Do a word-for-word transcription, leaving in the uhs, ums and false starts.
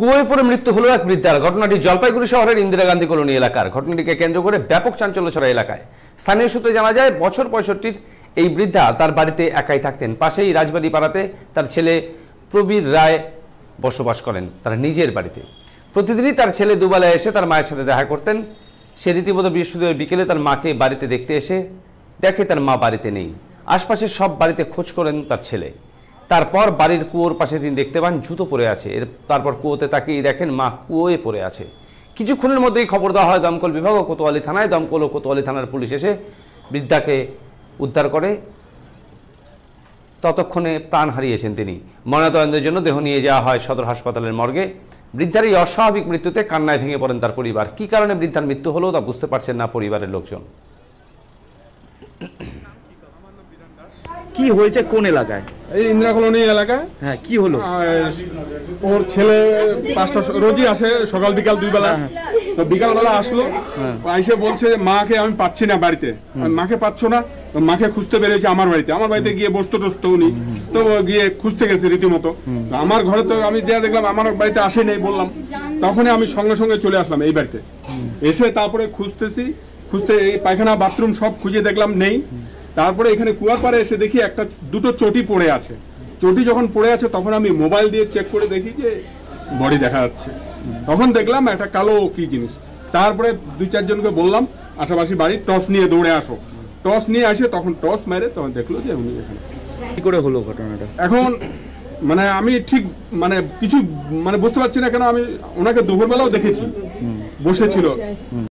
কুয়োয় পড়ে মৃত্যু হলো এক বৃদ্ধার। ঘটনাটি জলপাইগুড়ি শহরের ইন্দিরা গান্ধী কলোনি এলাকার। ঘটনাটিকে কেন্দ্র করে ব্যাপক চাঞ্চল্য ছড়া এলাকায়। স্থানীয় সূত্রে জানা যায়, বছর পঁয়ষট্টির এই বৃদ্ধা তার বাড়িতে একাই থাকতেন। পাশেই রাজবাড়ি পাড়াতে তার ছেলে প্রবীর রায় বসবাস করেন তার নিজের বাড়িতে। প্রতিদিনই তার ছেলে দুবেলায় এসে তার মায়ের সাথে দেখা করতেন। সে রীতিমতো বৃহস্পতিবার বিকেলে তার মাকে বাড়িতে দেখতে এসে দেখে তার মা বাড়িতে নেই। আশপাশের সব বাড়িতে খোঁজ করেন তার ছেলে। তারপর বাড়ির কুয়োর পাশে তিনি দেখতে পান জুতো পড়ে আছে। এর তারপর কুয়োতে তাকিয়ে দেখেন মা কুয়োয় পড়ে আছে। কিছুক্ষণের মধ্যেই খবর দেওয়া হয় দমকল বিভাগ ও কোতোয়ালি থানায়। দমকল ও কোতোয়ালি থানার পুলিশ এসে বৃদ্ধাকে উদ্ধার করে। ততক্ষণে প্রাণ হারিয়েছেন তিনি। ময়নাতদন্তের জন্য দেহ নিয়ে যাওয়া হয় সদর হাসপাতালের মর্গে। বৃদ্ধার এই অস্বাভাবিক মৃত্যুতে কান্নায় ভেঙে পড়েন তার পরিবার। কি কারণে বৃদ্ধার মৃত্যু হলো তা বুঝতে পারছেন না পরিবারের লোকজন। কি হয়েছে কোন এলাকায়? এই ইন্দিরা কলোনি এলাকায়। হ্যাঁ, কি হলো? ওর ছেলে পাঁচটা রোজই আসে, সকাল বিকাল দুই বেলা। তো বিকাল বেলা আসলো, এসে বলছে মাকে আমি পাচ্ছি না বাড়িতে। মাকে পাচ্ছ না? মাকে খুঁজতে বেরিয়েছে আমার বাড়িতে। আমার বাড়িতে গিয়ে বসতো টসতো উনি, তো গিয়ে খুঁজতে গেছে রীতিমতো। তো আমার ঘরে তো আমি যা দেখলাম আমার বাড়িতে আসে নেই বললাম, তখনই আমি সঙ্গে সঙ্গে চলে আসলাম এই বাড়িতে। এসে তারপরে খুঁজতেছি, খুঁজতে এই পায়খানা বাথরুম সব খুঁজে দেখলাম নেই। তারপরে এখানে কুয়ার পাড়ে এসে দেখি একটা দুটো চটি পড়ে আছে। চটি যখন পড়ে আছে তখন আমি মোবাইল দিয়ে চেক করে দেখি যে বডি দেখা যাচ্ছে। তখন দেখলাম একটা কালো কি জিনিস। তারপরে দুই চারজনকে বললাম আশেপাশে বাড়ি টস নিয়ে দৌড়ে আসো। টস নিয়ে আসে তখন টস মেরে তখন দেখলো যে উনি এখানে। কি করে হলো ঘটনাটা? এখন মানে আমি ঠিক মানে কিছু মানে বুঝতে পারছি না, কেন আমি ওনাকে দুপুরবেলাও দেখেছি বসেছিল।